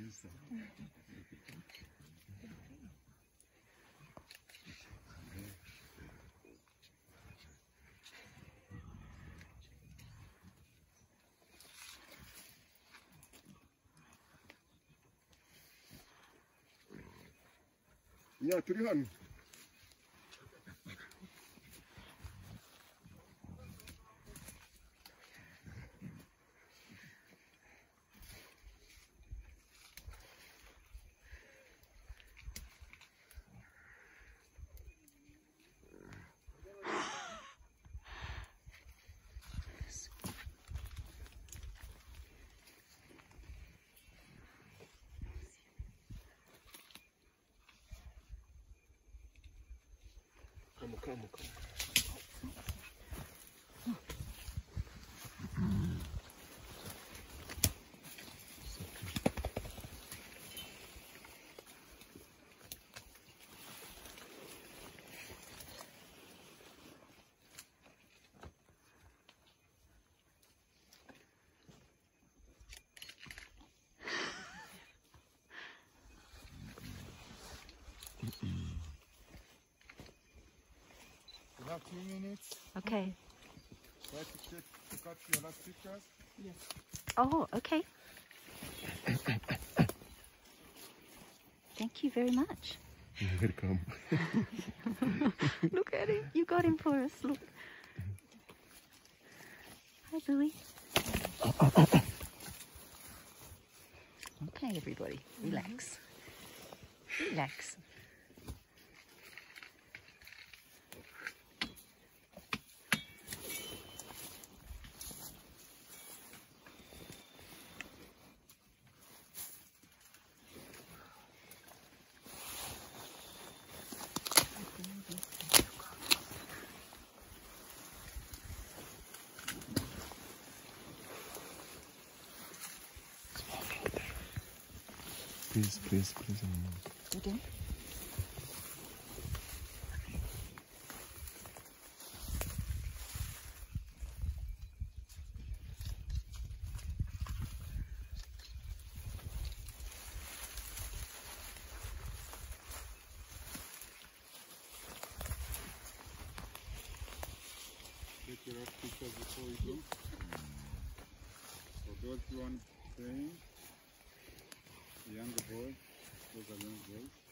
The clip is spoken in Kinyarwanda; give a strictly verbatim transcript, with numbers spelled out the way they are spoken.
Ya, turi hano. Come, come, come. You have two minutes. Okay. Try to check to catch your last pictures. Yes. Oh, okay. Thank you very much. You're welcome. Look at him. You got him for us. Look. Hi, Billy. Okay, everybody. Relax. Relax. Please, please, please. You do? Take your last pictures before we go. For those who want playing, the younger boys, those are young boys.